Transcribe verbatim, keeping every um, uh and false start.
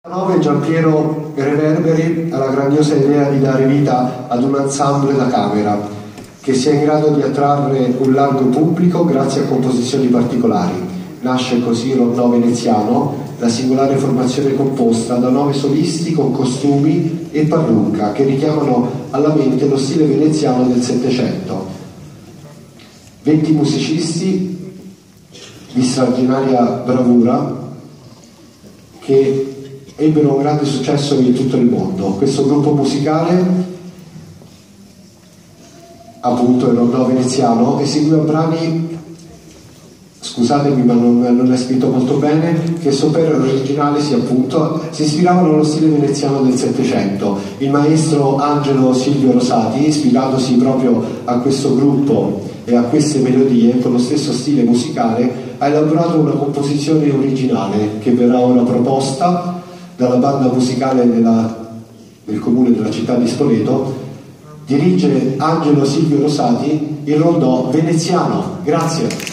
nove Giampiero Reverberi ha la grandiosa idea di dare vita ad un ensemble da camera che sia in grado di attrarre un largo pubblico grazie a composizioni particolari. Nasce così il Rondò veneziano, la singolare formazione composta da nove solisti con costumi e parrucca che richiamano alla mente lo stile veneziano del Settecento. venti musicisti di straordinaria bravura che ebbero un grande successo in tutto il mondo. Questo gruppo musicale, appunto il Rondò veneziano, eseguiva brani, scusatemi ma non, non è scritto molto bene, che so per originale sì, appunto, si ispiravano allo stile veneziano del Settecento. Il maestro Angelo Silvio Rosati, ispirandosi proprio a questo gruppo e a queste melodie, con lo stesso stile musicale, ha elaborato una composizione originale che verrà ora proposta dalla banda musicale della, del comune della città di Spoleto. Dirige Angelo Silvio Rosati, il Rondò veneziano. Grazie.